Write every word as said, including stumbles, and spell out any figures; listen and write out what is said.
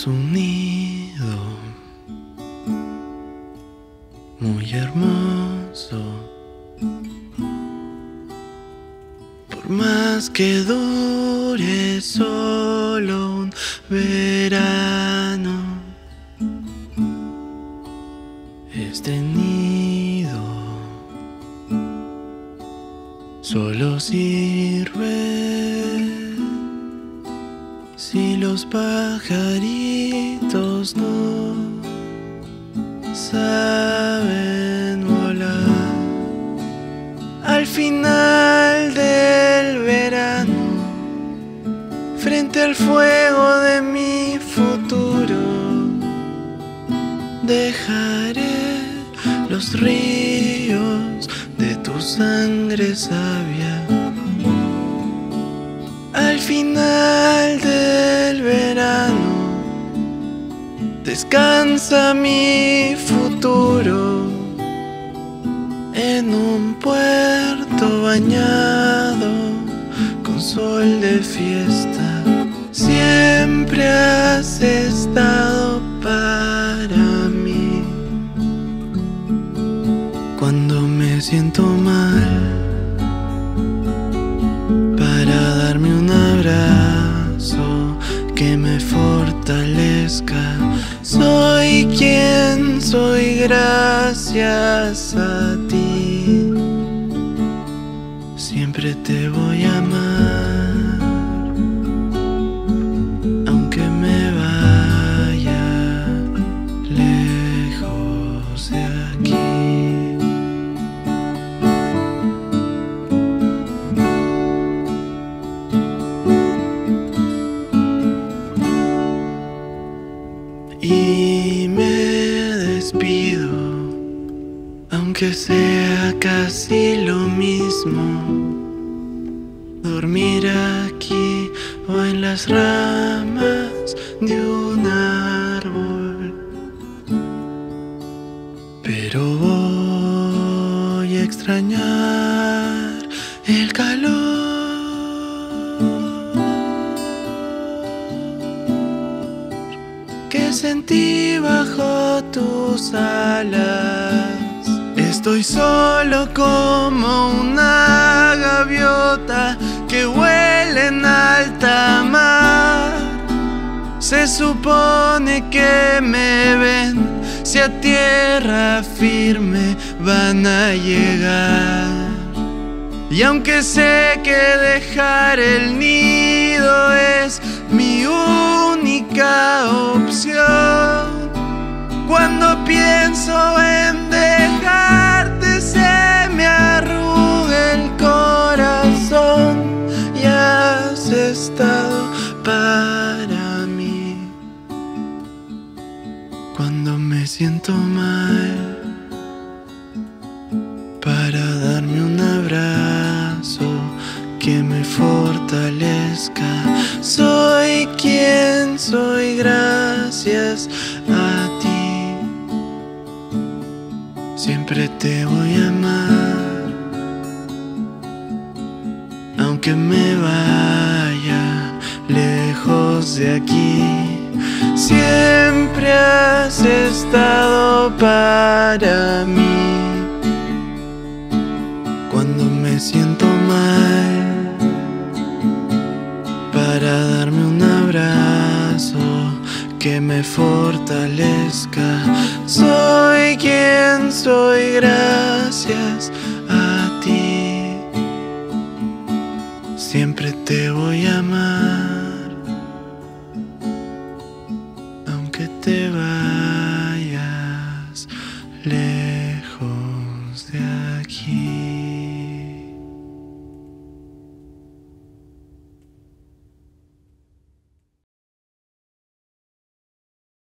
Somos un nido muy hermoso, por más que dure solo un verano. Este nido solo sirve si los pajaritos no saben volar. Al final del verano, frente al fuego de mi futuro, dejaré los ríos de tu sangre sabia. Al final del verano, descansa mi futuro en un puerto bañado con sol de fiesta. Siempre has estado para mí. Cuando me siento mal, para darme un abrazo que me fortalezca. Soy quien soy gracias a ti. Siempre te voy a amar, aunque me vaya lejos de aquí. Y me despido, aunque sea casi lo mismo, dormir aquí o en las ramas de un árbol. Pero voy a extrañar el calor que sentí bajo tus alas. Estoy solo como una gaviota que vuela en alta mar. Se supone que me ven, si a tierra firme van a llegar. Y aunque sé que dejar el nido es mi única opción, cuando pienso en dejarte se me arruga el corazón. Y has estado para mí. Cuando me siento mal, para darme un abrazo que me fortalezca. Soy quien soy gracias a ti. Siempre te voy a amar, aunque me vaya lejos de aquí. Siempre has estado para mí. Cuando me siento mal, para darme un abrazo que me fortalezca. Soy quien soy gracias a ti. Siempre te voy a amar,